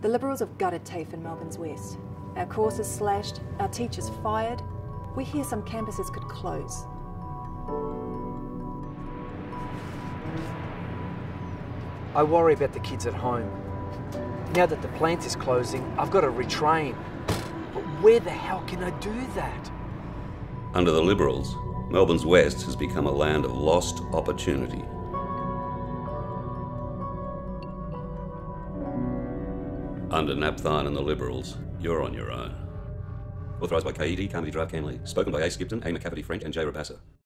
The Liberals have gutted TAFE in Melbourne's west. Our courses slashed, our teachers fired. We hear some campuses could close. I worry about the kids at home. Now that the plant is closing, I've got to retrain. But where the hell can I do that? Under the Liberals, Melbourne's west has become a land of lost opportunity. Under Napthine and the Liberals, you're on your own. Authorised by KED, Carmody Drive, Canley. Spoken by A. Skipton, A. McCafferty French and J. Rabassa.